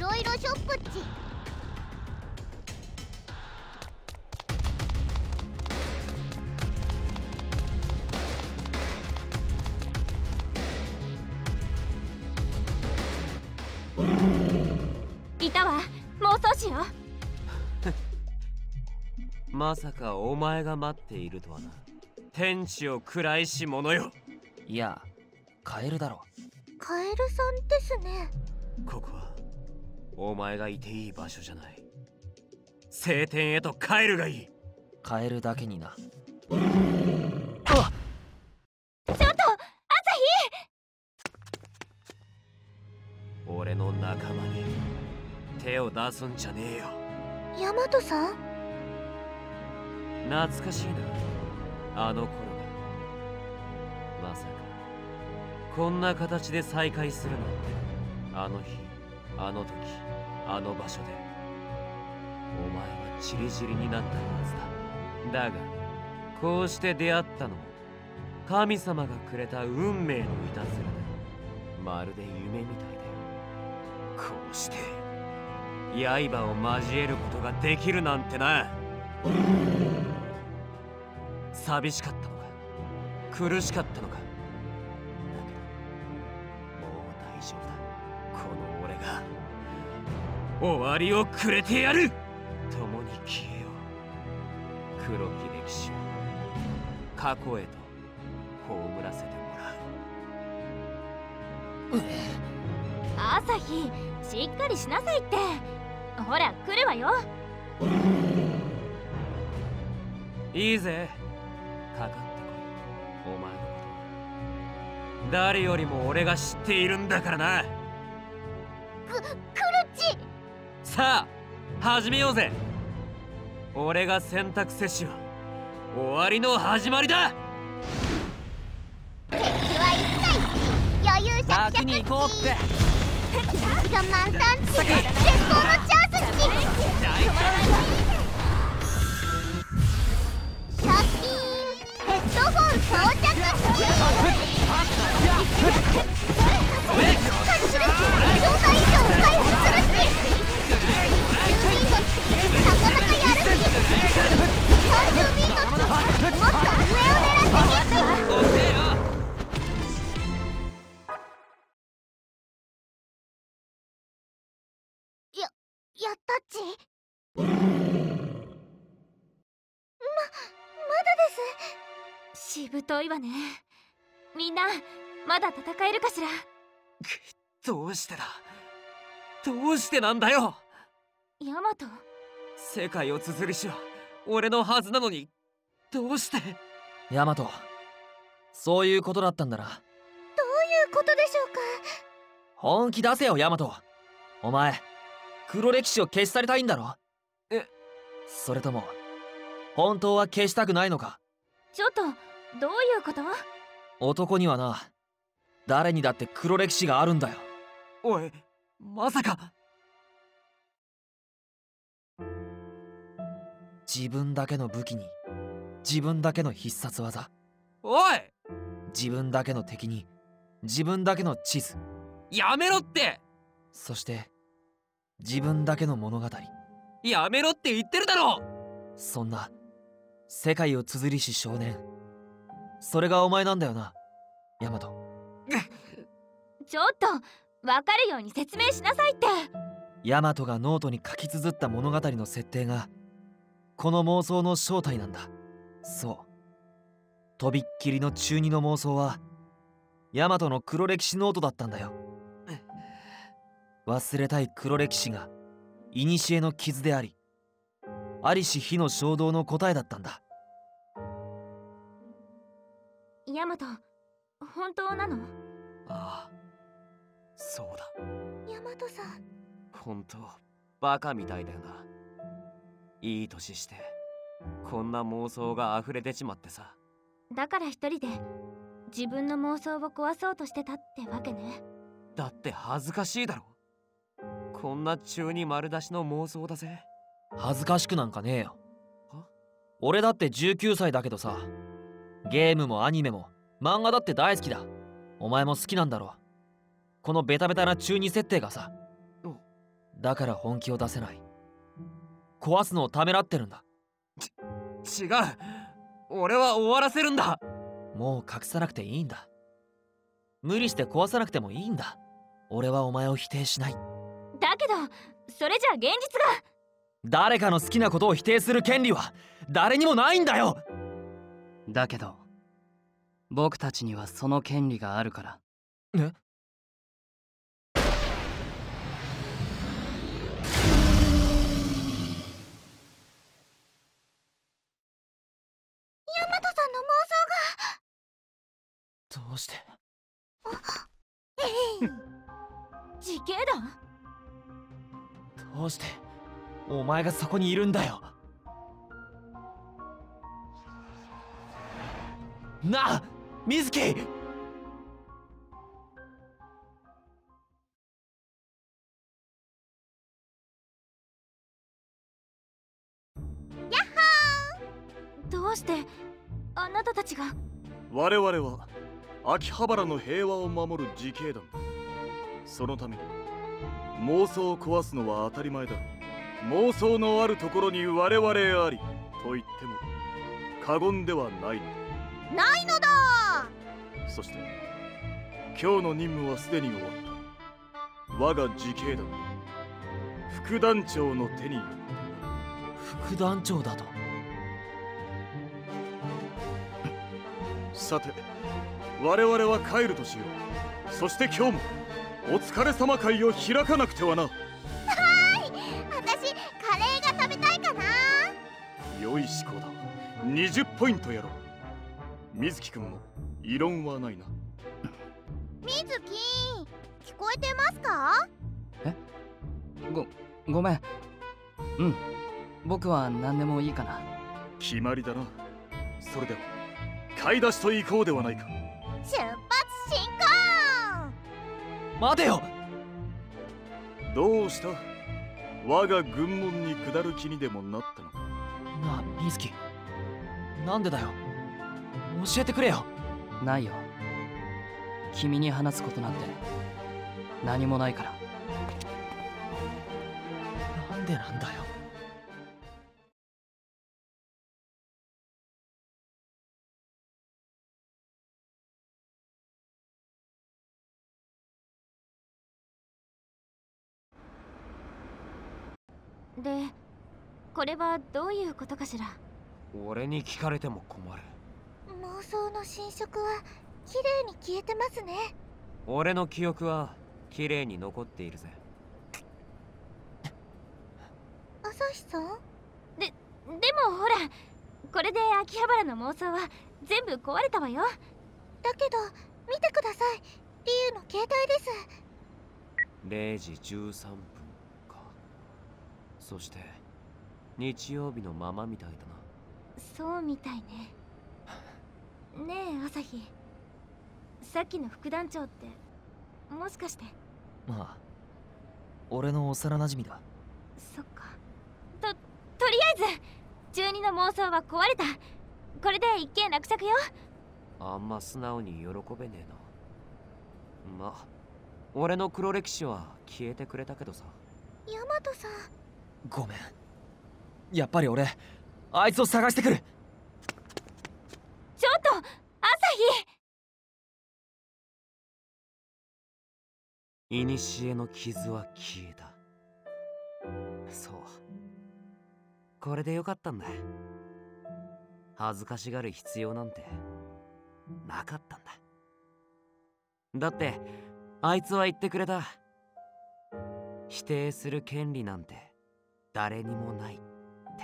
ろいろショップっち。 いたわ、妄想しよう。まさかお前が待っているとはな。天地を食らいし者よ。 いや、カエルだろ。 カエルさんですね。 ここはお前がいていい場所じゃない。聖典へと帰るがいい。 カエルだけにな。 ちょっと朝日。 俺の仲間に手を出すんじゃねえよ。 ヤマトさん、 懐かしいな、あの頃が。まさかこんな形で再会するなんて。あの日、あの時、あの場所でお前はチリチリになったはずだ。だがこうして出会ったのも神様がくれた運命のいたずらだ。まるで夢みたいで、こうして刃を交えることができるなんてな。寂しかったのか、苦しかったのか。だけどもう大丈夫だ。この俺が終わりをくれてやる。共に消えよう。黒き歴史を過去へと葬らせてもらう。 朝日、しっかりしなさいって。ほら来るわよ。 いいぜ、かかってこい。お前のこと誰よりも俺が知っているんだからな。 クルッチ。 さあ始めようぜ。俺が選択せしは終わりの始まりだ。 敵は一切余裕しゃくしゃくっち。 先に行こうって。 敵が満タンチ。絶好のチャンスっち。シャッキーンヘッドホン装着っち。勝ちるし状態以上回復するし。10ミントっちなかなかやるし。30ミントっちもっと上を狙ってけっち。 遅えよ。 やったっち。まだです。 しぶといわね。みんなまだ戦えるかしら。 どうしてだ、どうしてなんだよ。 ヤマト、 世界を綴りしは俺のはずなのに、どうして。 ヤマト、そういうことだったんだな。 どういうことでしょうか。 本気出せよヤマト。お前黒歴史を消し去りたいんだろ。それとも本当は消したくないのか。 ちょっとどういうこと？ 男にはな、誰にだって黒歴史があるんだよ。 おい、まさか。 自分だけの武器に自分だけの必殺技。 おい、 自分だけの敵に自分だけの地図。 やめろって。 そして自分だけの物語。 やめろって言ってるだろ。 そんな世界を綴りし少年、それがお前なんだよな、ヤマト。 ちょっと分かるように説明しなさいって。 ヤマトがノートに書き綴った物語の設定がこの妄想の正体なんだ。そう、とびっきりの中二の妄想はヤマトの黒歴史ノートだったんだよ。忘れたい黒歴史が古の傷であり、ありし日の衝動の答えだったんだ。 ヤマト、本当なの？ ああ、そうだ。 ヤマトさん、 本当バカみたいだよな。いい年してこんな妄想が溢れ出ちまってさ。 だから一人で自分の妄想を壊そうとしてたってわけね。 だって恥ずかしいだろ。こんな中に丸出しの妄想だぜ。 恥ずかしくなんかねえよ。俺だって19歳だけどさ、ゲームもアニメも漫画だって大好きだ。お前も好きなんだろ。このベタベタな中二設定がさ。 だから本気を出せない。壊すのをためらってるんだ。 違う、俺は終わらせるんだ。 もう隠さなくていいんだ。無理して壊さなくてもいいんだ。俺はお前を否定しない。 だけどそれじゃ現実が。 誰かの好きなことを否定する権利は誰にもないんだよ。 だけど僕たちにはその権利があるから。 え？ ヤマトさんの妄想が。 どうして？ 自警団？ どうしてお前がそこにいるんだよ。なあ、水木！ ヤッホどうしてあなたたちが。 我々は秋葉原の平和を守る自警団だ。そのために妄想を壊すのは当たり前だ。妄想のあるところに我々ありと言っても過言ではないのだ。 ないのだ。 そして今日の任務はすでに終わった。我が自警団副団長の手によって。 副団長だと？ さて我々は帰るとしよう。そして今日もお疲れ様会を開かなくてはな。 私カレーが食べたいかな。 良い思考だ。20ポイントやろう。水木くんも異論はないな。 水木、聞こえてますか？ ごめん。うん、僕は何でもいいかな。 決まりだな。それでは買い出しと行こうではないか。 出発進行。 待てよ。 どうした？我が軍門に下る気にでもなったのか。 なあ水木、なんでだよ。教えてくれよ。 ないよ。君に話すことなんて何もないから。 なんでなんだよ。 でこれはどういうことかしら。 俺に聞かれても困る。 妄想の侵食は綺麗に消えてますね。 俺の記憶は綺麗に残っているぜ。 朝日さん？ でもほら、これで秋葉原の妄想は全部壊れたわよ。 だけど見てください。リュウの携帯です。 0時13分か。そして日曜日のままみたいだな。 そうみたいね。ねえ朝日、さっきの副団長ってもしかして。 まあ俺の幼馴染だ。 そっか。とりあえず中二の妄想は壊れた。これで一件落着よ。 あんま素直に喜べねえな。まあ俺の黒歴史は消えてくれたけどさ。 ヤマトさん。 ごめん。やっぱり俺あいつを探してくる。 ちょっと朝日。 古の傷は消えた。そう、これでよかったんだ。恥ずかしがる必要なんてなかったんだ。だってあいつは言ってくれた。否定する権利なんて誰にもないって。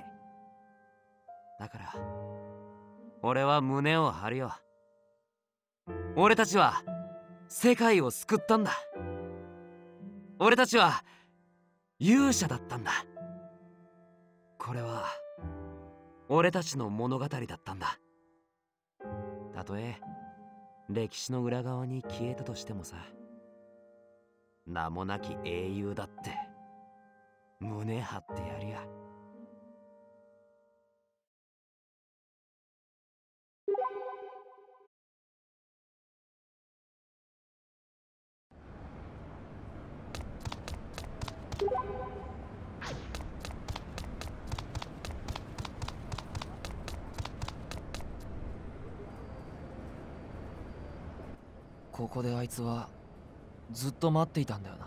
だから俺は胸を張るよ。俺たちは世界を救ったんだ。俺たちは勇者だったんだ。これは俺たちの物語だったんだ。たとえ歴史の裏側に消えたとしてもさ、名もなき英雄だって胸張ってやるや。 ここであいつはずっと待っていたんだよな。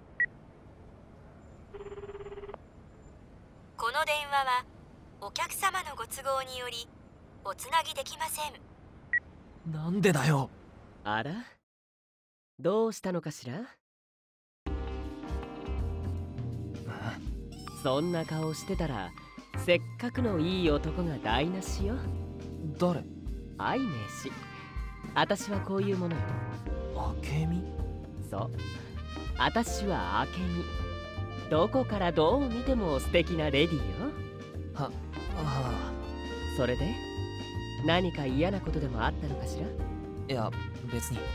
この電話はお客様のご都合によりおつなぎできません。 なんでだよ。 あら、どうしたのかしら。そんな顔してたらせっかくのいい男が台無しよ。 誰？ 愛名詞。私はこういうものよ。 明美？ そう、私は明美。どこからどう見ても素敵なレディよ。 はあ。 それで何か嫌なことでもあったのかしら。 いや別に。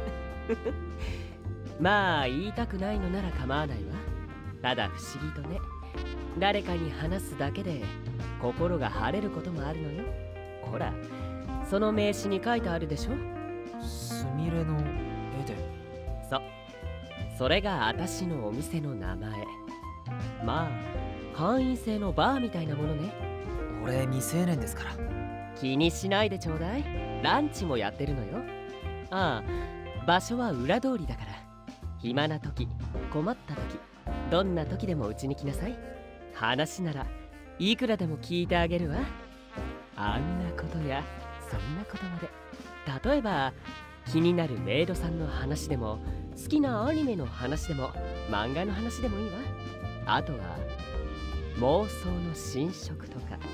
まあ言いたくないのなら構わないわ。ただ不思議とね、誰かに話すだけで心が晴れることもあるのよ。ほら、その名刺に書いてあるでしょ。 すみれの絵で。 そう、それが私のお店の名前。まあ会員制のバーみたいなものね。 俺未成年ですから。 気にしないでちょうだい。ランチもやってるのよ。ああ、場所は裏通りだから、暇な時、困った時、どんな時でもうちに来なさい。話ならいくらでも聞いてあげるわ。あんなことやそんなことまで。例えば気になるメイドさんの話でも、好きなアニメの話でも、漫画の話でもいいわ。あとは妄想の新色とか。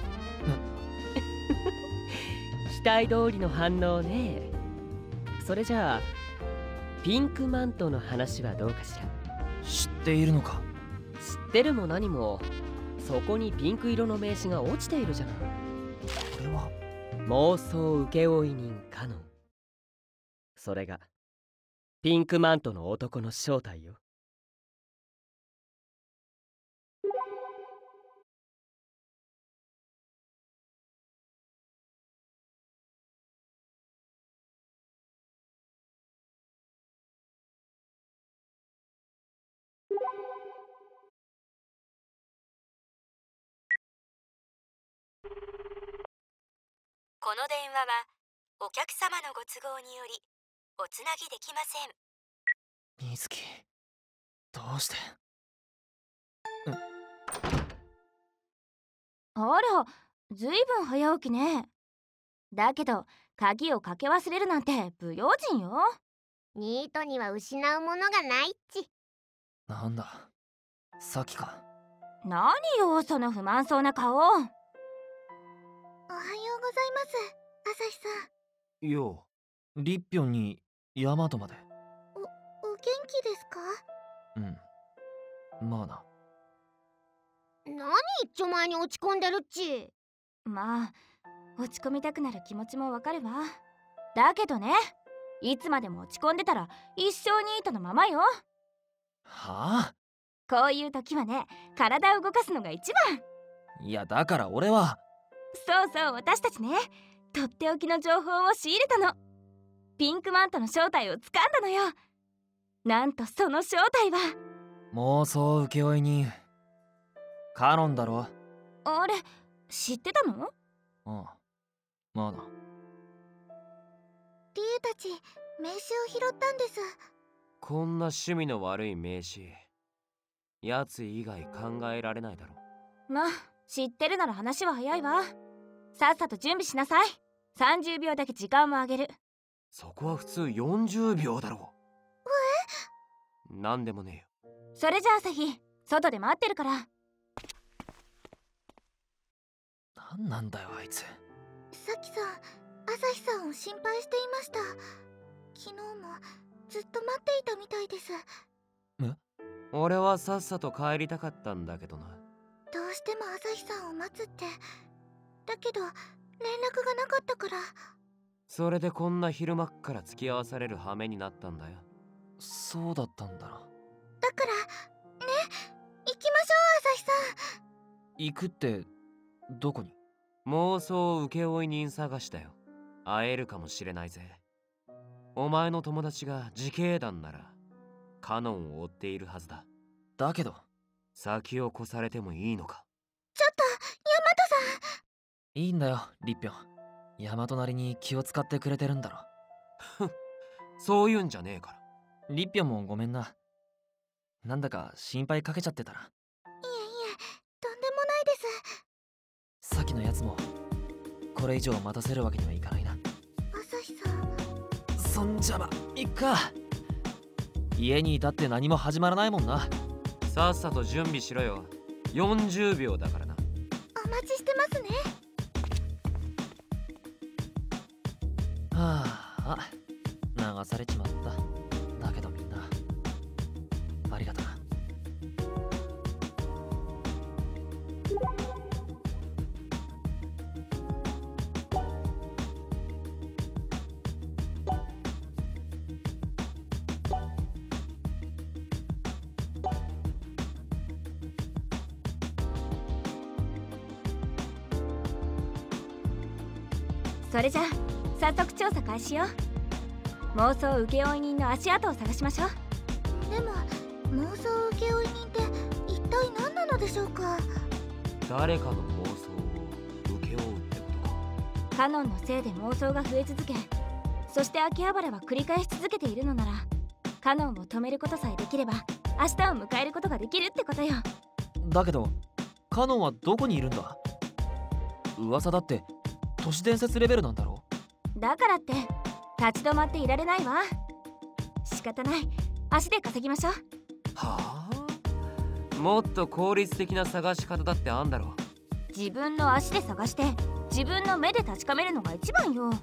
期待通りの反応ね。それじゃあピンクマントの話はどうかしら。 知っているのか？ 知ってるも何も、そこにピンク色の名刺が落ちているじゃない。 これは妄想請負人カノン。それがピンクマントの男の正体よ。 この電話はお客様のご都合によりおつなぎできません。 水木、どうして？ あら、ずいぶん早起きね。だけど鍵をかけ忘れるなんて不用心よ。 ニートには失うものがないっち。 なんだ、さっきか。 何よその不満そうな顔。 おはようございます、朝日さん。 よう、リッピョンにヤマトまで。 お元気ですか？ うん、まあな。 何一丁前に落ち込んでるっち。 まあ落ち込みたくなる気持ちもわかるわ。だけどね、いつまでも落ち込んでたら一生ニートのままよ。 はあ？ こういう時はね、体を動かすのが一番。 いやだから俺は。 そうそう、私たちね、とっておきの情報を仕入れたの。ピンクマントの正体を掴んだのよ。なんとその正体は妄想請負人カノンだろ。 あれ、知ってたの？ うん、まあな。 リエたち名刺を拾ったんです。 こんな趣味の悪い名刺、やつ以外考えられないだろ。 まあ知ってるなら話は早いわ。さっさと準備しなさい。30秒だけ時間をあげる。 そこは普通40秒だろ。なんでもねえよ。 それじゃあ朝日、外で待ってるから。 なんなんだよあいつ。 さっきさん、朝日さんを心配していました。昨日もずっと待っていたみたいです。 俺はさっさと帰りたかったんだけどな。 どうしても朝日さんを待つって。だけど連絡がなかったから。 それでこんな昼間っから付き合わされる羽目になったんだよ。 そうだったんだな。 だからね、行きましょう朝日さん。 行くってどこに？ 妄想請負人探しだよ。会えるかもしれないぜ。お前の友達が自警団ならカノンを追っているはずだ。 だけど先を越されてもいいのか？ ちょっとヤマトさん。 いいんだよリッピョン。ヤマトなりに気を使ってくれてるんだろ。 そういうんじゃねえから。 リッピョンもごめんな。なんだか心配かけちゃってたな。 いえいえ、とんでもないです。 さっきのやつもこれ以上待たせるわけにはいかないな。 朝日さん。 そんじゃまいっか。家にいたって何も始まらないもんな。 さっさと準備しろよ。40秒だからな。 お待ちしてますね。 はあ、流されちまった。だけどみんなありがとな。 それじゃあ早速調査開始よ。妄想請負人の足跡を探しましょう。 でも妄想請負人って一体何なのでしょうか。 誰かの妄想を請け負うってことか。 カノンのせいで妄想が増え続け、そして秋葉原は繰り返し続けているのなら、カノンを止めることさえできれば明日を迎えることができるってことよ。 だけどカノンはどこにいるんだ。噂だって都市伝説レベルなんだろう。だからって立ち止まっていられないわ。仕方ない、足で稼ぎましょう。 はあ、もっと効率的な探し方だってあんだろ。 自分の足で探して自分の目で確かめるのが一番よ。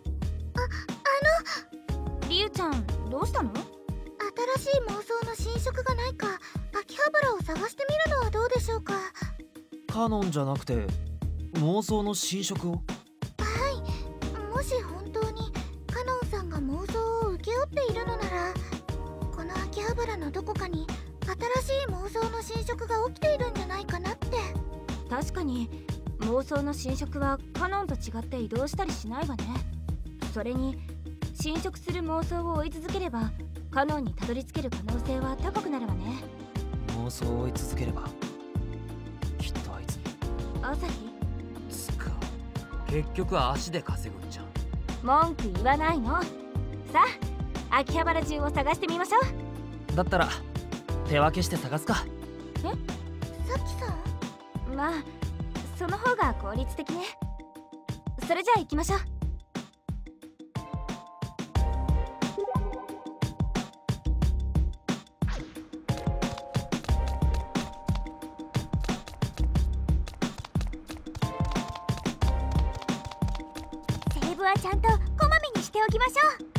リュウちゃんどうしたの？ 新しい妄想の新色がないか秋葉原を探してみるのはどうでしょうか。 カノンじゃなくて妄想の新色を。 はい、もし本当にカノンさんが妄想を請け負っているのなら、この秋葉原のどこかに新しい妄想の新色が起きているんじゃないかなって。 確かに妄想の新色はカノンと違って移動したりしないわね。それに侵食する妄想を追い続ければカノンにたどり着ける可能性は高くなるわね。 妄想を追い続ければきっとあいつに。 朝日つか結局足で稼ぐんじゃん。 文句言わないの。さあ秋葉原中を探してみましょう。だったら手分けして探すか。 え、さきさん。 まあその方が効率的ね。それじゃあ行きましょう。 セーブはちゃんとこまめにしておきましょう。